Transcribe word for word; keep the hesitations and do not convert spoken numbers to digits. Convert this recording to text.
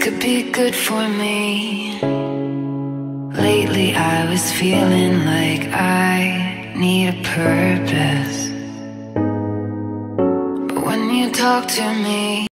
could be good for me. Lately I was feeling like I need a purpose, but when you talk to me